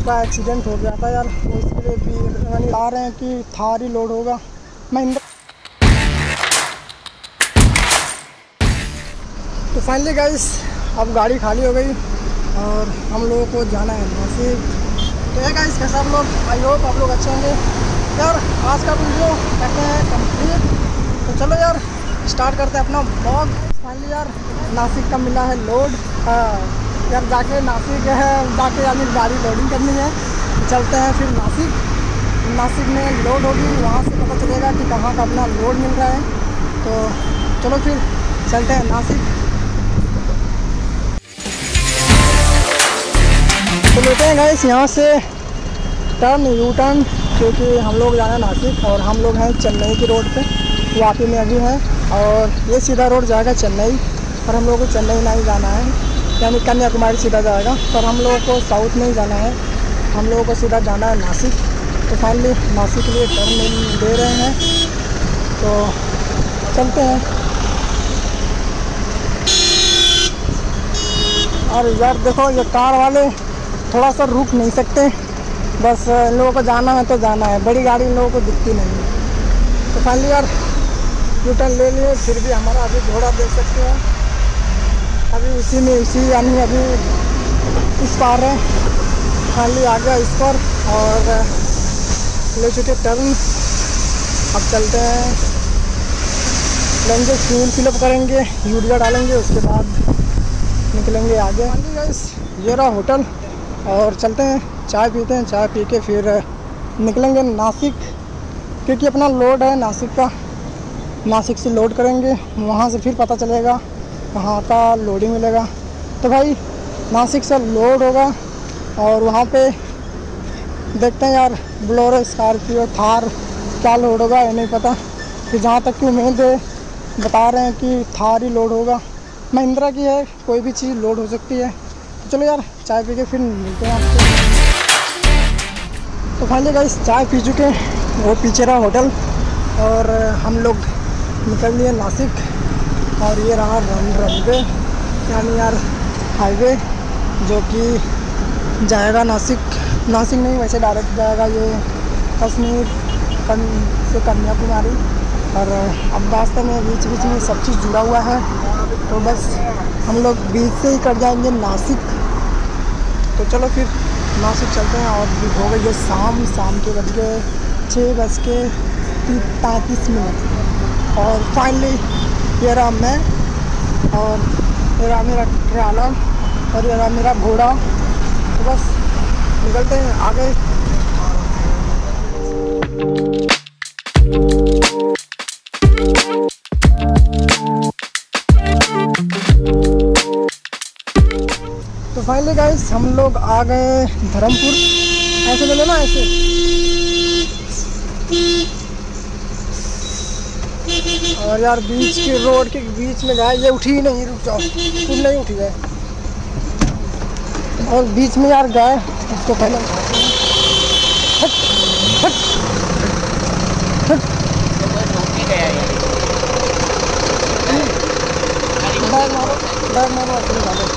उसका एक्सीडेंट हो गया था यार, तो इसके लिए भी यानी आ रहे हैं कि थार ही लोड होगा महिंद्रा। तो फाइनली गाइस अब गाड़ी खाली हो गई और हम लोगों को जाना है नासिक। तो ये गाइस कैसा आप लोग, आई होप आप लोग अच्छे होंगे यार। आज का वीडियो करते हैं कंप्लीट, तो चलो यार स्टार्ट करते हैं अपना ब्लॉग। फाइनली यार नासिक का मिला है लोड। यार जाके नासिक है, जाके यानी गाड़ी लोडिंग करनी है। चलते हैं फिर नासिक में लोड होगी, वहाँ से पता चलेगा कि कहाँ का अपना लोड मिल रहा है। तो चलो फिर चलते हैं नासिक। तो लेते हैं गाइस यहाँ से टर्न यू टर्न, क्योंकि हम लोग जाना है नासिक और हम लोग हैं चेन्नई की रोड पे, वापी में अभी हैं। और ये सीधा रोड जाएगा चेन्नई, और हम लोग को चेन्नई नहीं जाना है, यानी कन्याकुमारी सीधा जाएगा। पर हम लोगों को साउथ में ही जाना है, हम लोगों को सीधा जाना है नासिक। तो फाइनली नासिक के लिए टर्न दे रहे हैं, तो चलते हैं। और यार देखो ये कार वाले थोड़ा सा रुक नहीं सकते, बस इन लोगों को जाना है तो जाना है, बड़ी गाड़ी इन लोगों को दिखती नहीं है। तो फाइनली यार यू टर्न ले लिए, फिर भी हमारा अभी घोड़ा देख सकते हैं अभी उसी यानी अभी इस पार है। फाइनली आ गया इस पर और ले चुके टर्न। अब चलते हैं, लेंगे फ्यूल फिलअप करेंगे, यूरिया डालेंगे, उसके बाद निकलेंगे आगे। ये रहा होटल और चलते हैं, चाय पीते हैं, चाय पी के फिर निकलेंगे नासिक, क्योंकि अपना लोड है नासिक का। नासिक से लोड करेंगे, वहाँ से फिर पता चलेगा कहाँ का लोडिंग मिलेगा। तो भाई नासिक से लोड होगा और वहाँ पे देखते हैं यार बोलेरो, स्कॉर्पियो, थार क्या लोड होगा ये नहीं पता। कि जहाँ तक की उम्मीद है बता रहे हैं कि थार ही लोड होगा, महिंद्रा की है, कोई भी चीज़ लोड हो सकती है। तो चलो यार चाय पी के फिर मिलते हैं आपको। तो फाइनली गाइस चाय पी चुके हैं, वो पीछे रहा होटल और हम लोग निकल लिए नासिक। और ये रहा रनवे यानी यार हाईवे, जो कि जाएगा नासिक नहीं, वैसे डायरेक्ट जाएगा ये कश्मीर से कन्याकुमारी। और अब रास्ते में बीच में सब चीज़ जुड़ा हुआ है, तो बस हम लोग बीच से ही कट जाएंगे नासिक। तो चलो फिर नासिक चलते हैं। और हो गई है शाम के बज गए 6:35। और फाइनली ये रहा मैं, और ये रहा मेरा ट्रैवलर, और ये रहा मेरा घोड़ा। तो बस निकलते हैं आगे। तो फाइनली गाइस हम लोग आ गए धर्मपुर। ऐसे ले लेना, ऐसे। और यार बीच के रोड के बीच में जाए, ये उठी ही नहीं, रुक जाओ, तुम नहीं उठी है। और बीच में यार गए, इसको पहले हट हट हट। बैग मारो अपनी गाड़ी,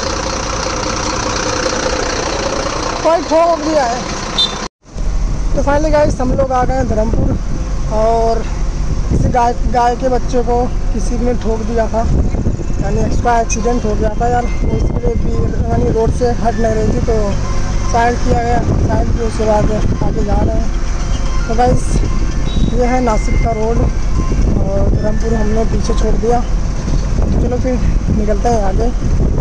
कोई ठोक दिया है। तो फाइनली गाइस हम लोग आ गए धर्मपुर, और किसी गाय के बच्चे को किसी ने ठोक दिया था, यानी उसका एक्सीडेंट हो गया था यार। तो इसके लिए भी यानी रोड से हट नहीं रही थी, तो साइड किया गया, साइड के उसके बाद आगे जा रहे हैं। तो गाइस ये है नासिक का रोड, और धर्मपुर हमने पीछे छोड़ दिया। तो चलो फिर निकलते हैं आगे।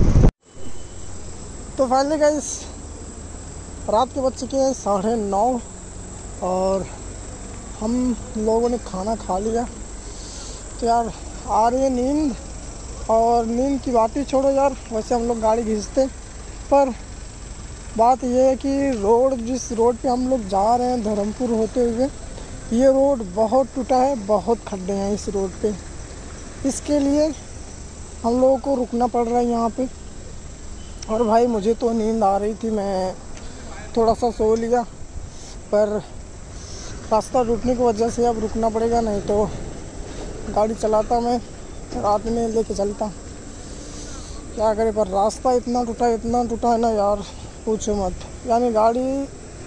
तो फाइनली गाइस रात के बज चुके हैं 9:30, और हम लोगों ने खाना खा लिया। तो यार आ रही है नींद, और नींद की बात ही छोड़ो यार, वैसे हम लोग गाड़ी घिसते, पर बात ये है कि जिस रोड पे हम लोग जा रहे हैं धर्मपुर होते हुए, ये रोड बहुत टूटा है, बहुत खड्डे हैं इस रोड पे। इसके लिए हम लोगों को रुकना पड़ रहा है यहाँ पे। और भाई मुझे तो नींद आ रही थी, मैं थोड़ा सा सो लिया, पर रास्ता टूटने की वजह से अब रुकना पड़ेगा, नहीं तो गाड़ी चलाता मैं रात में लेके चलता। क्या करे, पर रास्ता इतना टूटा है ना यार, पूछो मत। यानी गाड़ी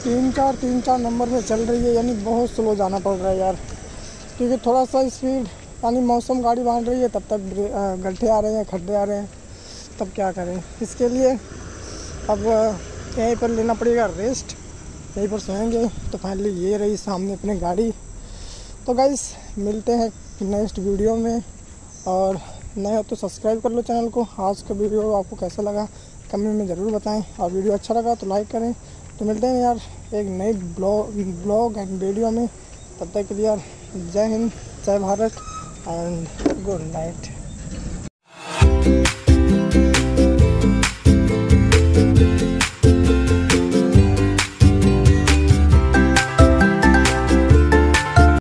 तीन चार नंबर में चल रही है, यानी बहुत स्लो जाना पड़ रहा है यार, क्योंकि थोड़ा सा स्पीड, यानी मौसम गाड़ी बांध रही है तब तक गड्ढे आ रहे हैं, खड्डे आ रहे हैं, तब क्या करें। इसके लिए अब यहीं पर लेना पड़ेगा रेस्ट, यहीं पर सोएंगे। तो फाइनली ये रही सामने अपनी गाड़ी। तो गाइस मिलते हैं नेक्स्ट वीडियो में, और नए हो तो सब्सक्राइब कर लो चैनल को। आज का वीडियो आपको कैसा लगा कमेंट में ज़रूर बताएं, और वीडियो अच्छा लगा तो लाइक करें। तो मिलते हैं यार एक नई ब्लॉग एंड वीडियो में, तब तक के लिए यार जय हिंद, जय भारत एंड गुड नाइट।